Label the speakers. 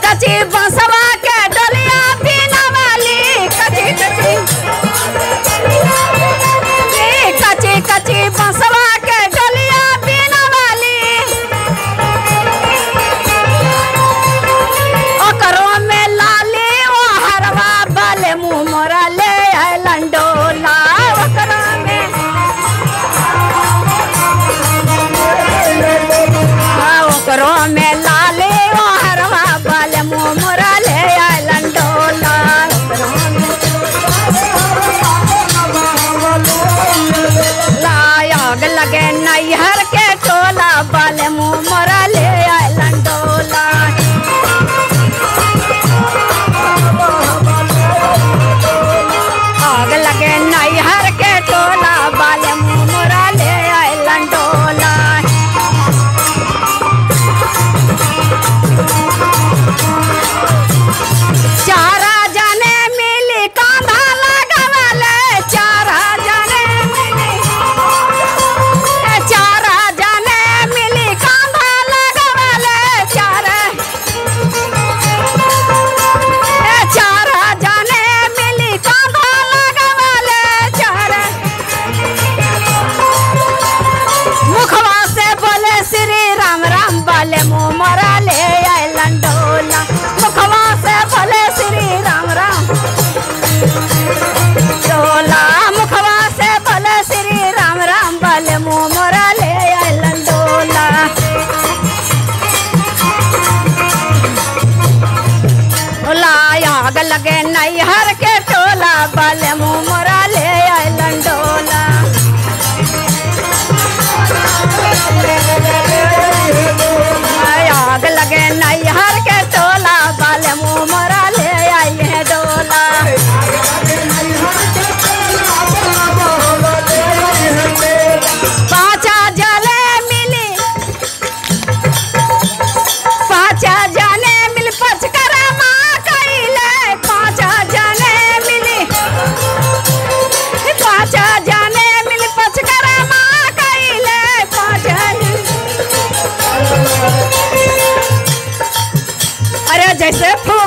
Speaker 1: कची बंसवा के डलिया बिना वाली कची कची कची कची बंसवा के डलिया बिना वाली ओकरो में लाली ओ हरवा बाले मुँह मोरा ले आइलन डोला ओकरो में ओकरो में लाली ओ हरवा बाले मुँह मोरा ले आइलन डोला लायग लगे नैहर के टोला बाले मुँह मोरा ले आइलन डोला आग लगे नैहर के टोला बाले मुँह मोरा ले आइलन डोला चारा जाने मिली कांधा लगावले चारा जाने मिली कांधा लगावले चारा जाने मिली कांधा लगावले चारा मुखवा से बोले श्री राम राम बाले मुँह मोरा ले आइलन डोला मुखवा से बोले श्री राम राम डोला मुखवा से बोले श्री राम राम बाले मुँह मोरा ले आइलन डोला आग लगे नैहर के टोला बाले मुँह मोरा ले आइलन डोला आग लगे नैहर के टोला बाले मुँह मोरा ले आई है डोला पाँचा जले मिली पाँचा जाने मिल पचकरा माँ कइले पाँचा जाने मिली पाँचा जाने मिल पचकरा माँ कइले पाँचा अरे जैसे